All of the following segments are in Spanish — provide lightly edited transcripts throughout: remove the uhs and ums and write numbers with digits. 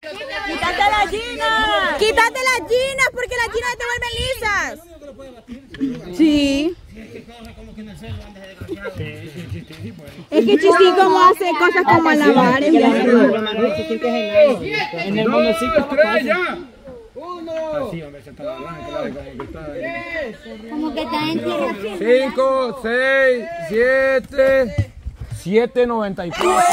¡Quítate las ginas! ¡Quítate las ginas! Porque las ginas te vuelven lisas. Sí. Es que Chistín como hace cosas como alabar. En el monociclo. 3 ya. 1. Así, hombre, se está hablando. Como que está en tierra. 5, 6, 7, 7.94.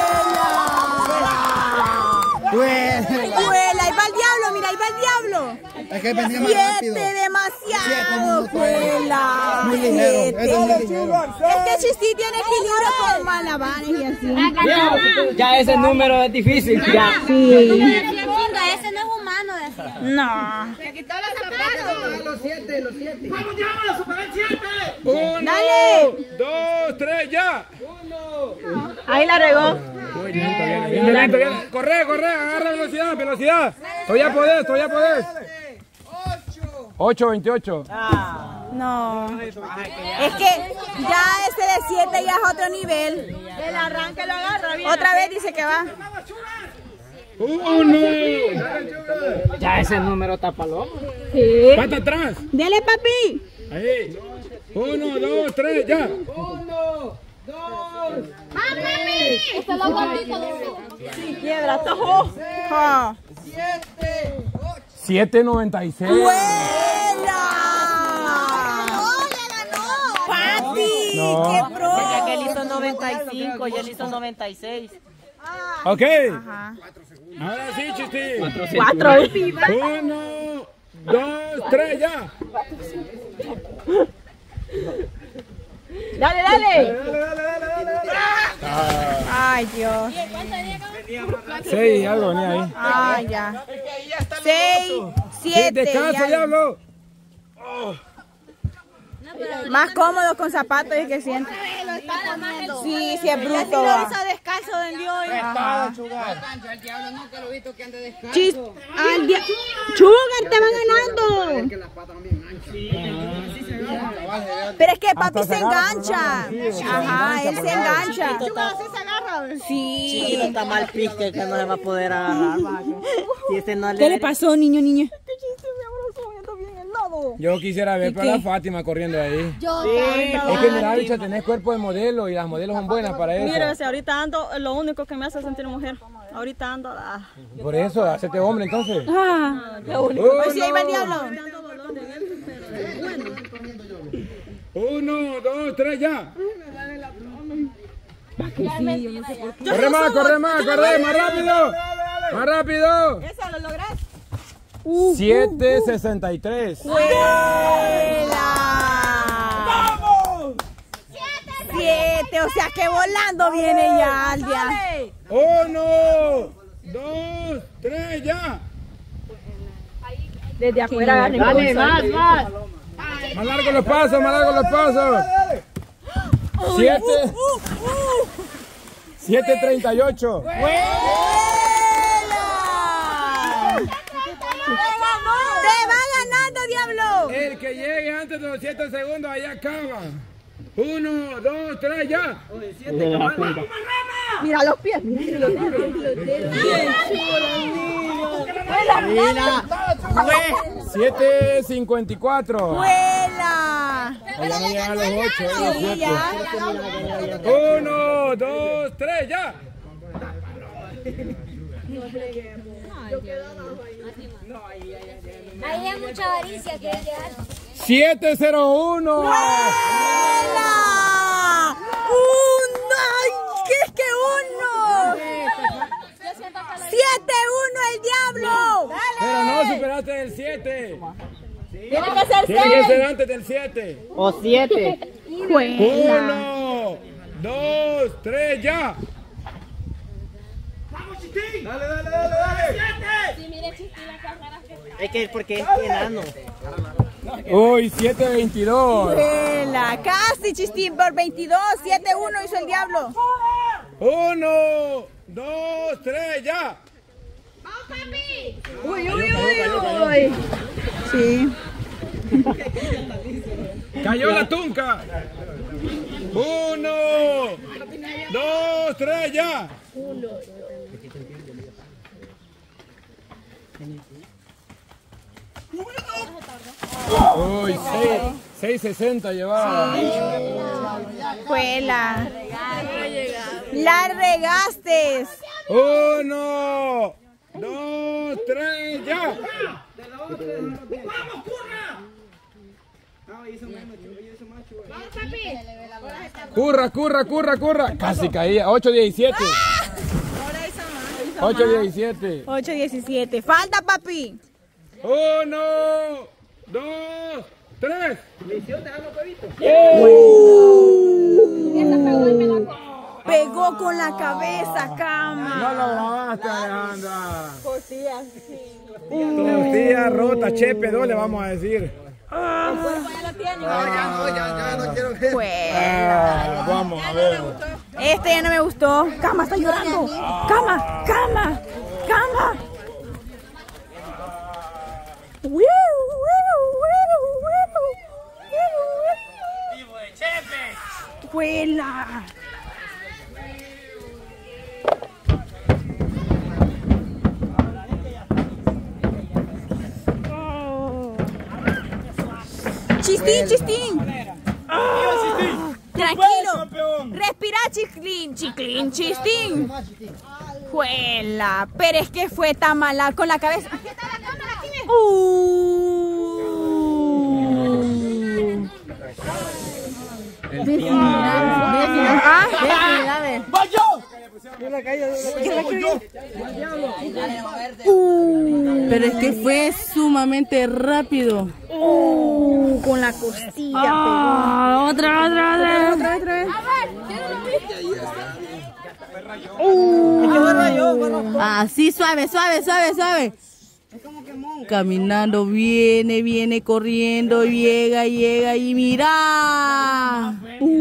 ¡Vuela! ¡Ahí va el diablo! ¡Mira, ahí va el diablo! Es que venía más rápido. 7, demasiado. ¡Vuela! Muy ligero, eso es muy ligero. Es que Chistín tiene equilibrio con malabares y así. Ya ese número es difícil, ya. Sí. Ese no es humano, decía. No. Se quitó los zapatos. Los 7. ¡Vamos, diablo! ¡Superar el 7! 1, Dale. 2, 3, ya. Ahí la regó. Viene. Corre, agarra velocidad. Todavía podés. 8.28. No. Es que ya ese de 7 ya es otro nivel. El arranque lo agarra bien. Otra vez dice que va. 1. Ya ese número está paloma. Sí. Pata atrás. Dele, papi. Ahí. 1, 2, 3, ya. 1, 2. Esto lo gordito de Sí, quiebra, tojo. 7, 8. 7.96. ¡Vuela! ¡Papi! No. ¡Qué pro! Que él hizo 95 y él hizo 96. Ok. Ajá. Ahora sí, Chistín. 4. 1, 2, 3, ya. Dale. Ay, Dios. 6, algo venía ahí. Ay, ya. 6, 7. Descansa, diablo. Más cómodo con zapatos y que siente. Sí, sí es bruto. Lo hizo descalzo del Dios. Ajá. Chugar. Sugar te va ganando. Pero es que papi se engancha. Ajá, él se engancha. Sí. Chiquito está mal piste que no se va a poder agarrar. Y ese no ¿Qué le pasó, niño? Yo quisiera ver para la Fátima corriendo ahí. Yo Es que mira, bicha, tenés cuerpo de modelo y las modelos son buenas para eso. Mira, si ahorita ando, lo único que me hace sentir mujer. Ahorita ando. Por eso, hacete hombre entonces. Pues sí, ahí va el diablo. 1, 2, 3, ya. Corre más, más rápido. Más rápido. Eso lo lográs. 7.63. ¡Vamos! 7, o sea que volando viene ya al día. 1, 2, 3, ya. Desde afuera agarren. Dale, más. Más largo los pasos. 7.38. ¡Te va ganando, diablo! El que llegue antes de los 7 segundos, ahí acaba. 1, 2, 3, ya. Mira los pies, mira los dedos. Bien chulo, niño. 7.54. ¡Vuela! Ya no llegan a los 8, Sí, ya. 1, 2, 3, ya. Ahí hay mucha avaricia que hay llegar. 7.01. ¡Vuela! ¡Ay! ¿Qué es que uno? 7-1 el diablo. Pero no superaste el 7. Tiene que ser Tiene que 6. ser antes del 7. O 7. 1, 2, 3, ya. Es que porque es enano. Uy, 7.22. Vuela. Casi, Chistín, por 22. 7-1 hizo el diablo. 1, 2, 3, ya. Uy. Sí. Cayó la tunca. 1, 2, 3, ya. Uy, 6.60 llevaba. Juela. La regaste. 1, 2, 3, ya. Curra. Casi caía. 8.17. 8.17. 8:17. Falta, papi. 1, 2, 3. Pegó con la cabeza, cama. No lo grabaste, Alejandra. Costilla rota, Chepe 2 le vamos a decir. Ya no quiero ver. Vamos a ver. Este ya no me gustó. Cama está llorando. Cama. Juela. Chistín. Tranquilo. Respira, chistín. Juela. Pero es que fue tan mala con la cabeza. Aquí está la cámara, aquí Pero es que fue sumamente rápido. con la costilla. Otra vez. Así suave. Caminando, viene corriendo, llega y mira.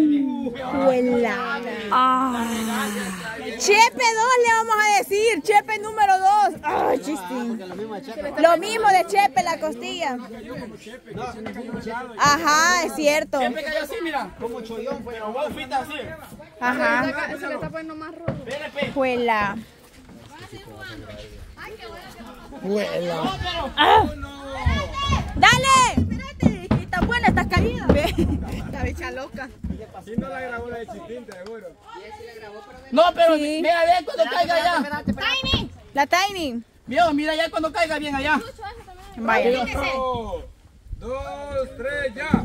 Chepe 2 le vamos a decir, Chepe número 2. Ay, chistín. Lo mismo de Chepe, la costilla. Ajá, es cierto. Chepe cayó así, mira. Como chollón, fue. Pero vos fuiste así. Ajá. Se le está poniendo más rojo. Juela. ¡Dale! Espérate, está buena, estás caída. La bicha loca. Si no la grabó la de Chistín, seguro. No, pero Sí. mira, ve cuando caiga allá. Tiny. La Tiny. Vio, mira ya cuando caiga bien allá. Vaya. 1, 2, 3, ya.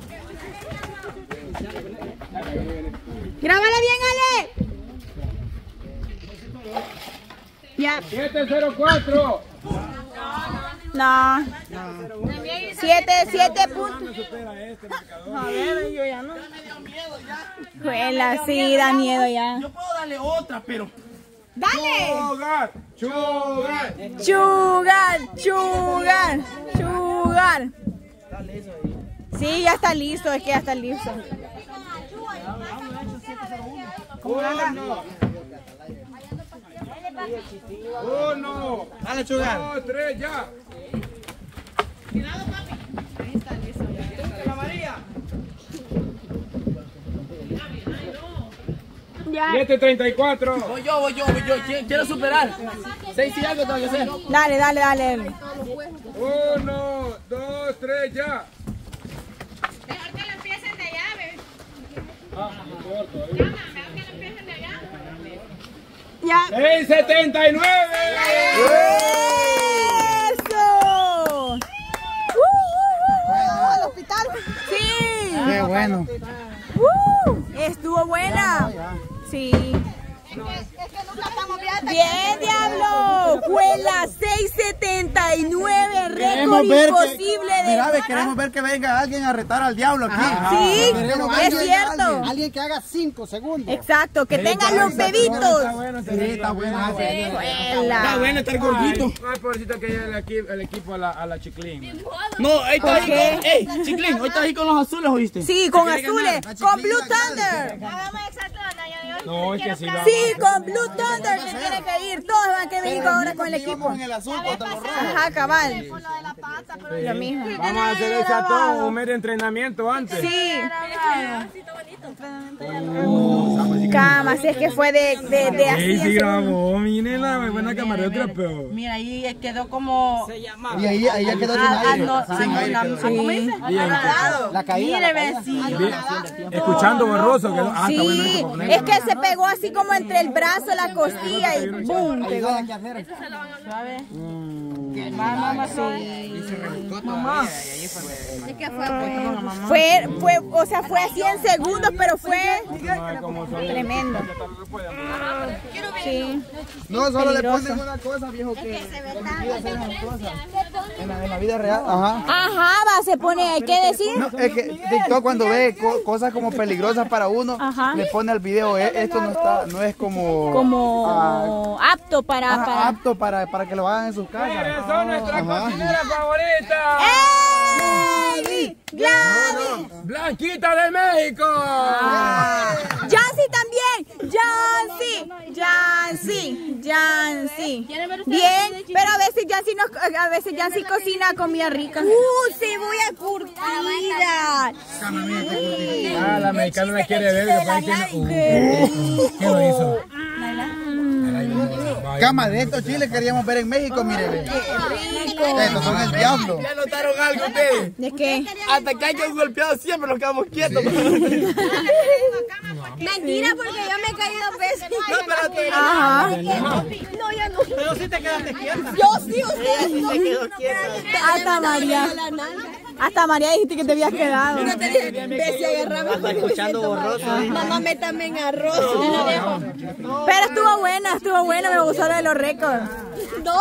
Grábala bien, Ale. Ya. 704. No. 7 puntos. A ver, yo ya no. Juela, sí, da miedo ya. Yo puedo darle otra, pero. ¡Dale! Chugar. Chugar. Sí, ya está listo, es que ya está listo. 1, Dale, Chugar. 2, 3, ya. Ya. 734. Voy yo. Quiero superar. 6 y algo tengo que hacer. Dale. 1, 2, 3, ya. Mejor que lo empiecen de allá, bebé. Mejor que lo empiecen de allá. Ya. 679. ¡Eso! ¿Al hospital? Sí. Qué bueno. Estuvo buena. Sí. Bien, diablo. Juela 679. Récord imposible de. Mira, queremos ver que venga alguien a retar al diablo aquí. Sí, Queremos es ver cierto. Alguien que haga 5 segundos. Exacto, que tengan los bebitos. Sí, está bueno. Juela. bueno estar gordito. Ay, pobrecito que lleve el equipo a la Chiclín. No, ahí está ¿Por ahí qué? con. Ey, Chiclín, hoy estás ahí con los azules, ¿oíste? Sí, con azules, con Blue Thunder. Hagamos exacto la talla de hoy. No, es que sí va. Sí, con Blue Thunder se tiene que ir. Todos van a venir ahora con el equipo. En el azul contra los rojos. Ajá, cabal. Por lo de la pata, pero Lo mismo. Vamos a hacer ese atón, un medio entrenamiento antes. Sí. Vamos a camas, es que fue de así. Sí, grabó, miren la buena cámara de otra, pero... Mira, ahí quedó como... Y ahí ya quedó sin aire. ¿Cómo dice? La caída. Mire, vecino. Escuchando borroso. Quedó... Sí, es que se pegó así como entre el brazo, la costilla y ¡boom! Pegó. ¿Sabe? Mamá, sí. Mamá. O sea, fue así en segundos, pero fue tremendo. Sí. No, solo le ponen una cosa, viejo, que en la vida real. Ajá. Ajá, se pone, hay que decir. No, es que TikTok cuando ve cosas como peligrosas para uno, le pone al video, esto no es como apto para... apto para que lo hagan en sus casas. Son nuestra cocinera favorita. ¡Ey! ¡Gladys! Blanquita de México. ¡Jancy también! ¡Jancy! Bien, pero a veces Jancy cocina comida rica. ¡Cebolla curtida! La mexicana la quiere ver. ¿Qué lo hizo? Cama de estos chiles queríamos ver en México, mire. Estos son el diablo. ¿Ya notaron algo ustedes? ¿De qué? Hasta que hay que golpeado siempre nos quedamos quietos. Mentira, porque yo me he caído 2 veces. No, espérate. Ajá. No, ya no. Pero sí te quedaste quieta. Yo sí, ustedes no. Hasta María dijiste que te habías quedado. No te dije, ve si agarramos. Escuchando borroso. Mamá, métame en arroz. Pero estuvo buena, me gustaron de los récords. 2.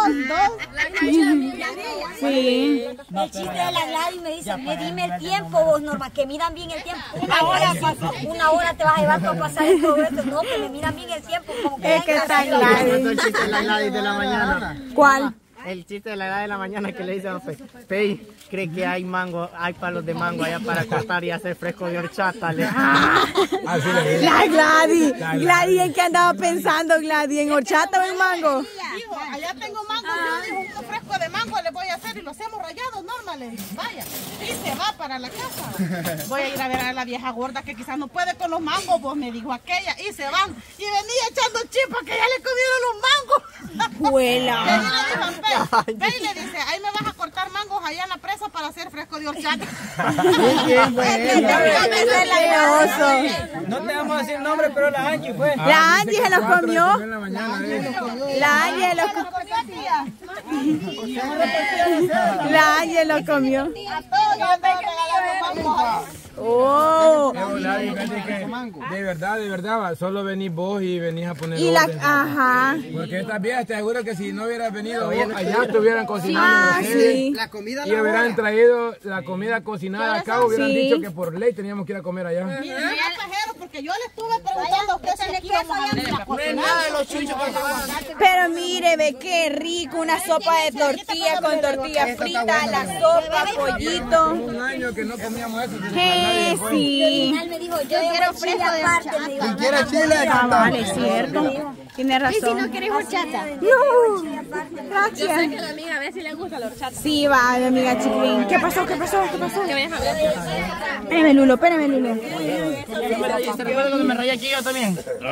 Sí. El chiste de la Gladys me dice, dime el tiempo vos, Norma, que miran bien el tiempo. 1 hora pasó. 1 hora te vas a llevar para pasar el progreso. No, que me miran bien el tiempo. Como que Es que está Gladys. El chiste de la Gladys de la mañana. ¿Cuál? El chiste de la Gladys de la mañana que le dice a Pei, cree que hay palos de mango allá para cortar y hacer fresco de horchata. La Gladys. Gladys, ¿en qué andaba pensando, Gladys? ¿En horchata o en mango? Dijo, allá tengo mango, yo dijo, un fresco de mango le voy a hacer y lo hacemos rayados, Norma, le dije, vaya. Y se va para la casa. Voy a ir a ver a la vieja gorda que quizás no puede con los mangos, vos me dijo aquella, y se van. Y venía echando chispa que ya le comieron los mangos. Juela. Ve y le dice, ahí me vas a cortar mangos allá en la presa para hacer fresco de horchata. No te vamos a decir nombre, pero la Angie fue. La Angie se los comió. La Angie lo comió. Oh. De verdad, solo venís vos y venís a poner Y la, orden. ajá. Porque estas viejas, te aseguro que si no hubieras venido vos, allá estuvieran cocinando. Ah, sí. La comida Y hubieran traído la comida cocinada acá, hubieran dicho que por ley teníamos que ir a comer allá. Porque yo le estuve preguntando a usted si aquí vamos a venir a cocinar. Pero mire, ve qué rico, una sopa de tortilla con tortilla frita, la sopa, pollito. Un año que no comíamos eso. Sí. me dijo, yo quiero chile aparte. ¿Quién quiere chile? Vale, es cierto. Tiene razón. ¿Y si no quieres horchata? No, gracias. Yo sé que a la amiga a ver si le gusta la horchata. Sí, va, mi amiga chiquilín. ¿Qué pasó? Que vayas a ver. Espérame, Lulo, espérame, Lulo. ¿Se recuerda cuando me rayé aquí yo también?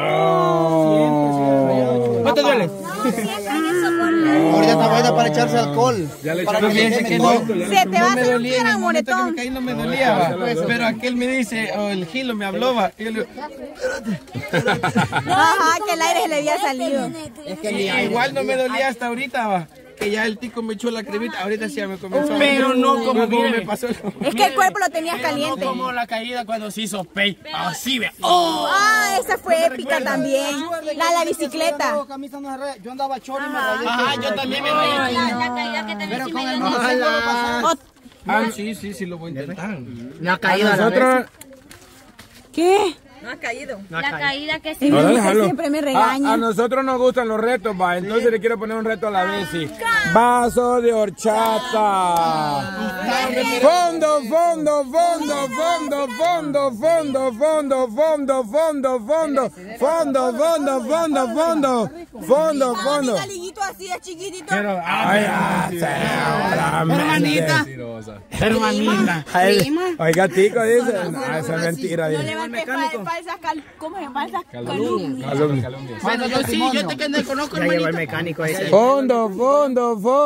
¿No te duele? Ahorita está buena para echarse alcohol. Ya le Para echaron que bien. quede mejor. Se te va a hacer un gran moretón. No me dolía, va. Pero aquel me dice, el Gilo me habló, va. Y yo le digo, Ajá, que el aire se le había salido. igual no me dolía hasta ahorita, va. Que ya el tico me echó la cremita, ahorita sí ya me comenzó a Pero no como me pasó. Es que el cuerpo lo tenías caliente. Como la caída cuando se hizo pay. Así, ve. Ah, esa fue épica también. La bicicleta. Yo andaba choro y me rayé. Ajá, yo también me rayé. La caída que tenés Pero sí con me el dio. motociclo lo pasaba. Sí, lo voy a intentar. Me ha caído a Nosotros... ¿Qué? La caída que sí. Es Ahora que déjalo. siempre me A regaña. nosotros nos gustan los retos, va. Entonces le quiero poner un reto a la Bessie. Vaso de horchata. Fondo, fondo, fondo, fondo, fondo, fondo, fondo, fondo, fondo, fondo, fondo, fondo, fondo, fondo, fondo, fondo. Un galiguito así es chiquitito. Hermanita. Hermanita. Oiga, tico, dice. No, esa es mentira. No levantes falsas calumnias. Bueno, yo sí, yo te conozco, hermanito. Fondo, fondo, fondo.